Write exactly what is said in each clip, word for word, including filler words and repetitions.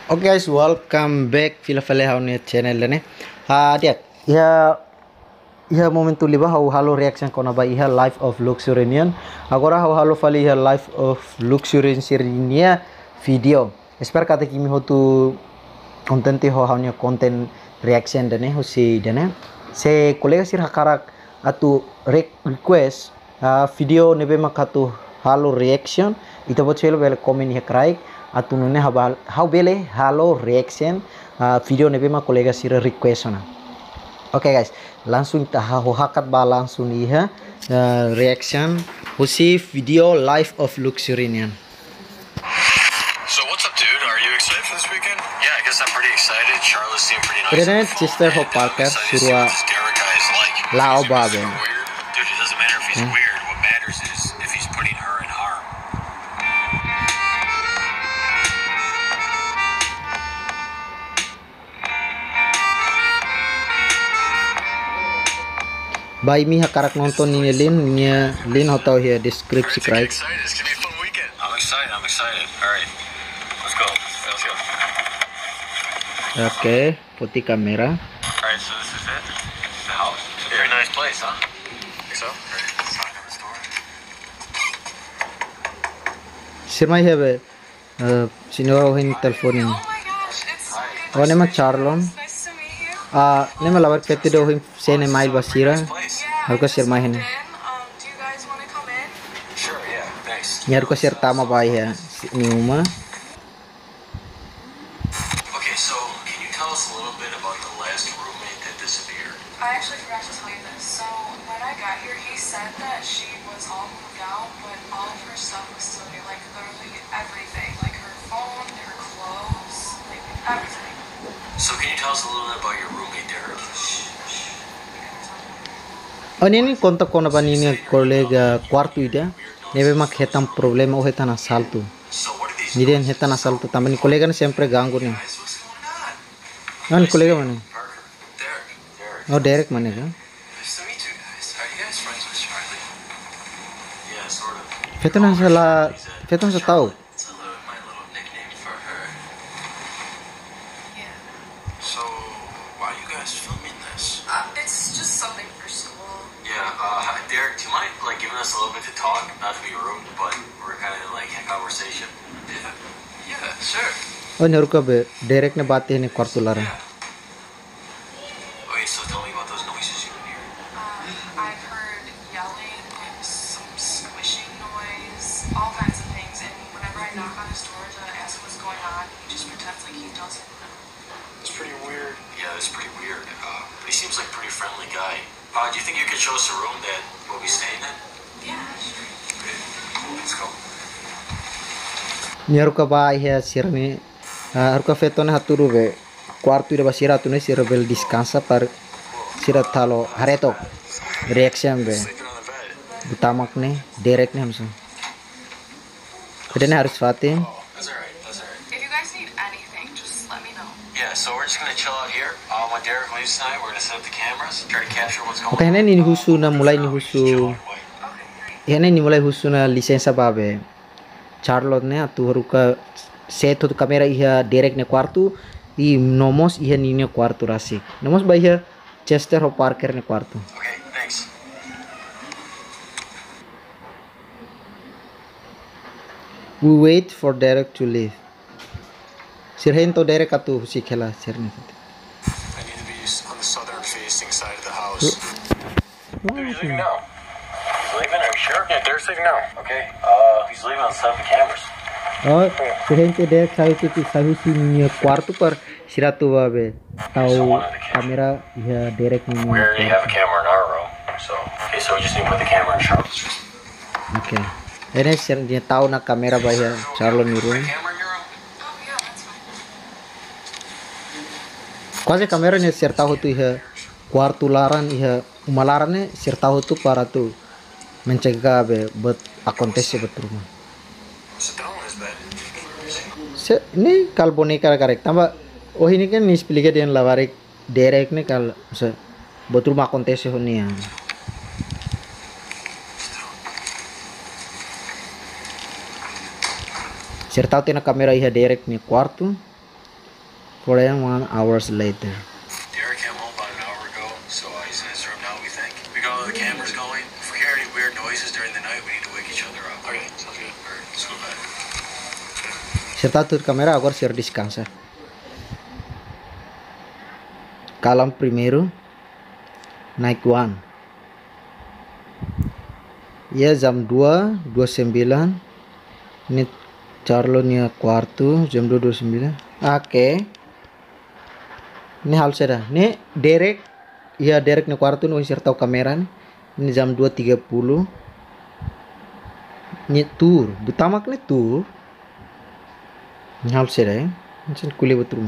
Oke guys, welcome back Villa Valley Haunnya channel ne. Ha dia ya ya momentu liba hau halo reaction kona ba iha life of luxurian. Agora hau halo fali iha life of luxurian sirinia video. Espero kata kimi hotu konten ti ho haunya konten reaction dane ho si dane. Se kolega sir hakarak atu rek request uh, video nebe makatu halo reaction ito bot selo bel komen ya kraik atau nune haba how bele halo reaction uh, video nebe ma kolega sira request na. Oke okay guys, langsung taha hakat ba langsung iha uh, reaction usi video life of luxurian. So what's up, dude? Are you excited for this weekend? Yeah, I guess I'm pretty excited. Charlotte seemed pretty nice. Kemudian Chester Hope Parker surua lao babe. Dude, it doesn't matter if he's weird. What matters is if he's putting her in harm. By mi hakarak nonton ini lin nya lin hotel here deskripsi right. It's gonna be a fun weekend. I'm excited. I'm excited. All right, let's go. Let's go. Oke, okay, putih kamera. All right, so this is it. The house. Very nice place, huh? Think so? Sign on the store. Sirmai have uh, sino hin teleponin. Oh my gosh, it's so good. Oh nema Charlon. Nice to meet you. Ah nema lawar kete do hin sene mail basira. Yeah, Harus sirmai hin. um, do you guys want to come in? Sure. Yeah. Thanks. Nyar ko sir tama ba ya ni uma. Okay, so can you tell us a little bit about the last roommate that disappeared? I actually forgot to tell you this. So when I got here, he said that she was all moved out, but all of her stuff was still here. Like literally everything, like her phone, her clothes, like everything. So can you tell us a little bit about your roommate there? Oh ini kontak kona ba ni kolega quarto ida. Nebe mak hetam problema o hetan asalto. So what are these Ni den hetan asalto também kolega ne sempre gango ne. guys? What's going on? Nan kolega mana? Parker. Derek. Derek. Oh Derek mana ka? Nice to meet you guys. Are you guys friends with Charlie? Yeah, sort of. Fetan sala fetan sa tao. It's a little, my little nickname for her. Yeah. So why are you guys filming this? Uh, it's just something for school. Yeah, uh, hi, Derek, do you mind like giving us a little bit to talk? Not to be rude, but we're kind of like in conversation. Yeah. Yeah, sure. Oh naru ka be Derek ne baat ne quarto lara. Okay, so tell me about those noises you can hear. Uh, I've heard yelling and some squishing noise, all kinds of things. And whenever I knock on his door to ask what's going on, he just pretends like he doesn't know. It's pretty weird. Yeah, it's pretty weird. Uh, but he seems like a pretty friendly guy. Uh, do you think you could show us a room that we'll be staying in? Yeah, sure. Okay, let's go. Naru ka ba ya sir ni. Haru ka feton haturu be quarto ida basira tu ne sir bel descansa par sira talo hareto reaction be. Sleeping on the bed. Butamak ne Derek ne hamsa. Kedene harus fatin. Oh, that's alright, that's alright. If you guys need anything, just let me know. Yeah, so we're just gonna chill out here. Uh, when Derek leaves tonight, we're gonna set up the cameras, try to capture what's going Okay, on. hene ni husu na mulai ni husu. Okay, great. Hene ni mulai husu na lisensa babe. Charlotte ne atu haru ka set tu kamera iha Derek ne quarto i nomos iha ni ne quarto rasik. Nomos ba iha Chester Hope Parker ne quarto. Okay, thanks. We wait for Derek to leave. Sirhen to Derek atu si khela sirne. I need to be on the southern facing side of the house. Dude, he's leaving now. He's leaving? Are you sure? Yeah, Derek's leaving now. Okay. Uh, he's leaving on set up the cameras. Oh, sirhen te Derek sahu tu sahu si ni quarto par siratu babe. Tau kamera iha Derek ni. We already have a camera in our room. So, okay, so we just need to put the camera in Charlotte's room. Okay. Ini sir dia tahu na kamera ba iha Charlotte ni room. Camera in your room? Oh, yeah, that's fine. Quase kamera ne sir tahu tu iha quarto laran iha umalaran ne sir tahu tu para tu mencegah be bet acontece bet rumah. Sit down on his bed. Se ni kal boneka karek tamba oh ini kan ni explica dia lavarik Derek ne kal se bet rumah acontece honia. Sir tahu tina kamera iha Derek ni quarto forty-one hours later. Derek came home about an hour ago, so uh, he's in his room now, we think. We got all the cameras going. If we hear any weird noises during the night, we need to wake each other up. Okay, sounds good. All right, let's go bed. Serta tur kamera agora ser descansa. Calam primeiro. Naik one. Ya jam dua, dua puluh sembilan. Ini Charlonia quarto jam dua dua puluh sembilan. Oke. Ini hal sudah. Ini Derek. Ya Derek ni quarto ni serta kamera ni. Ini jam dua tiga puluh. Ini tour. Butamak ni tour. Ini hal sudah ya. Macam kuliah betul.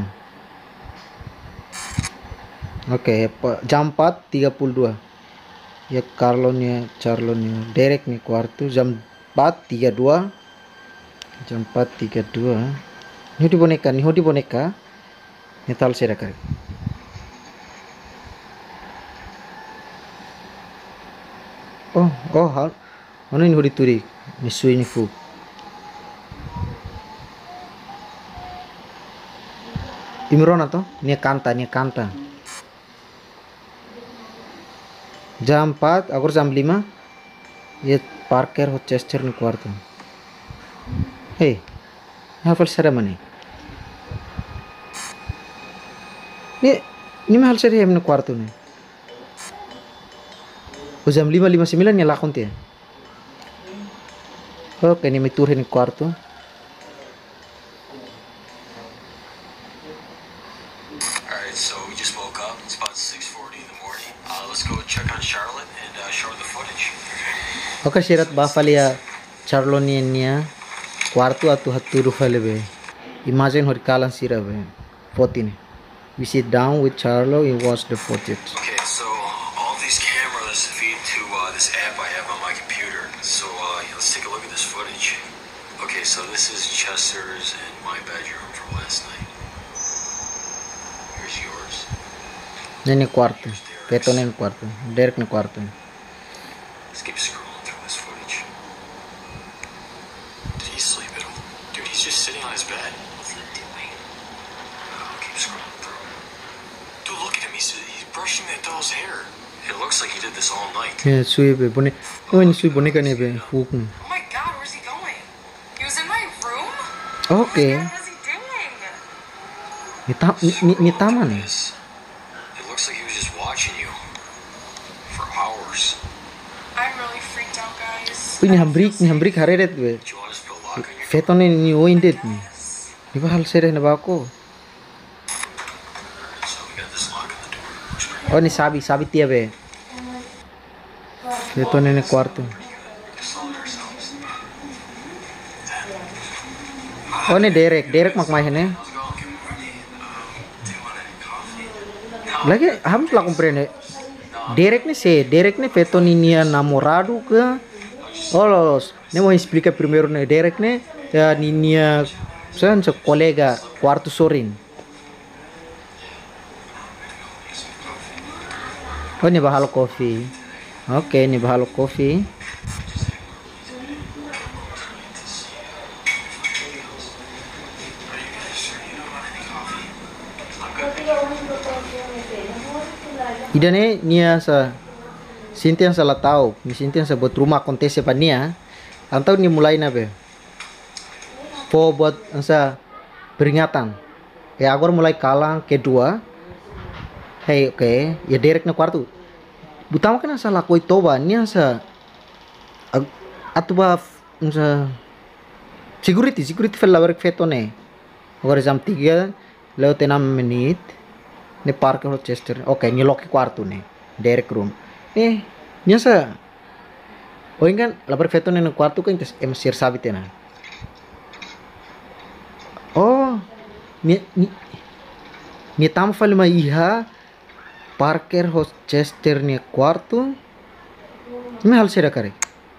Oke, okay, jam empat tiga puluh dua. Ya Carlonia, Charlonia, Derek nih quarto jam empat tiga puluh dua. Jam empat tiga puluh dua. Ini di boneka, nih di boneka. Ini tal saya kari. Oh, oh hal. Mana ini di turi? Ini sui ini fu. Imron atau? Ini kanta, ini kanta. Jam empat, aku jam lima. Ya Parker Rochester nih quarto. Hei, hafal ceremony. Ini, ini mahal ceremony nih quarto nih. Oh jam lima lima sembilan ya lakon dia. Oke, ini mitur nih quarto. Alright, so we just woke up. It's about six forty in the morning. Uh, let's go check on Charlotte and uh, show her the footage. Oke, sirat bafalia Charlonia quarto atau haturu falebe. Imagine hori kalan sirabe. Fotin. We sit down with Charlo and watch the footage. Okay, so all these cameras feed to uh, this app I have on my computer. So uh, yeah, let's take a look at this footage. Okay, so this is Chester's and my bedroom from last night. Here's yours. Ini quarto. Peto nih quarto. Derek nih quarto. Let's keep scrolling through this footage. Did he sleep at all? Dude, he's just sitting on his bed. What's he doing? Oh, keep scrolling through. Dude, look at him. He's, he's brushing that doll's hair. It looks like he did this all night. Ya sui be bone. Oh ini sui boneka nih be. Fukun. Oh my god, where's he going? He was in my room? Oke. What was he doing? Ini tam ini ini taman nih. It looks like he was just watching you for hours. I'm really freaked out, guys. Ini hambrik, ini hambrik hareret be. Do you want us to put a lock on your Feto nih ini oindet nih. Yes. Ini bahal sereh na ba ako? So we got this lock on the door. Looks pretty Oh ini sabi, sabi tiya be. Feto nih nih quarto. good. Just all to ourselves. Oh ini Derek, Derek makmahin nih. How's it going? Good morning. Um, do you want any coffee? Lagi harus lah comprende. Derek nih se, Derek nih feto nih nia namorado ke. Oh los, nih mau explica primeiro nih Derek nih ya nia saya se kolega quarto sorin. Oh ini bahalo kopi. Oke, ini bahalo kopi. Ida nih nia sa Sinti yang salah tahu, ni Sinti yang sebut rumah kontes pa niya. Antau ni mulai na be. Po buat sa peringatan. Ya agora mulai kalang kedua. Hey, oke, okay. Ya Derek na quarto. Butama ka na sa lakoy toba niya sa atuba sa security, security fel lawer feto ne. Agora jam tiga lewat enam menit. Ni Parker Rochester. Oke, okay, ni loki quarto ne. Derek room. Eh, niya sa o kan labar feto ne no quarto kan tes em sir sabite na. Oh, ni ni ni tam fal ma iha Parker Rochester ni quarto. Me hal sera kare.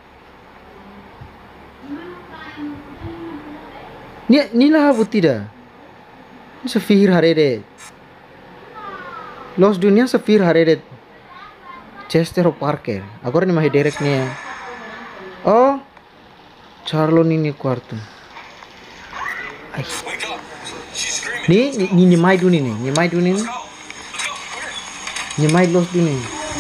Ni ni lah butida. Sa fir harede. Los dunia sa fir harede. Chester o Parker. Agora ni mahi Derek niya. Oh, Charlo ni ni quarto. Ay. Wake up! She's screaming. Ni ni ni mai duni ni, ni mai duni ni. Ni mai los duni.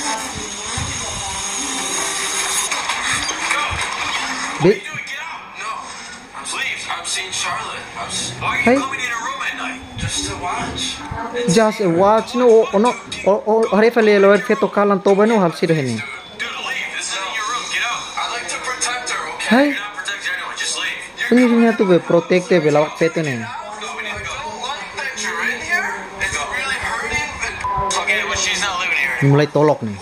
Be Get out! No. I'm leave. I'm seeing Charlotte. I'm s- Why are you Hey. coming in her room at night? Just to watch. just watch no ono o hare fale lo er feto kalan to banu hal sida hini. Dude, leave. This isn't your room. Get out. I'd like to protect her, okay? Hey. You're not protecting anyone. Just leave. You're Ini niya tu be protect be lawak feto ni. No, we need to go. Don't like that you're in here. It's really hurting. But... Okay, well, she's not living here. Ni mulai tolok ni.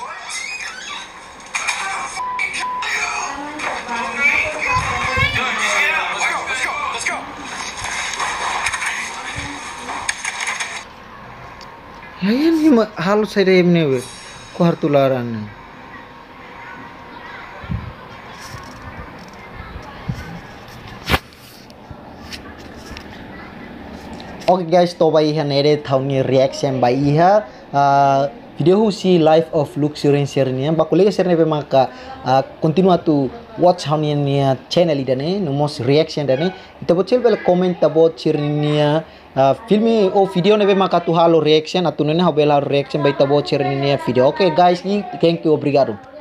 Dude, just get out. Let's go. Let's go. Let's go. Ayan ni hal saya emne be ko har tularan ni. Okay guys, to by iha nere thauni reaction by iha uh, video husi life of luxury share ni ba kulega share ne be maka uh, continue to watch how ni channel idane numos reaction dane ito bocil bel comment tabo chirnia uh, filmi o video ne be maka tu halo reaction atun ne habela reaction by tabo chirnia video. Okay guys, thank you, obrigado.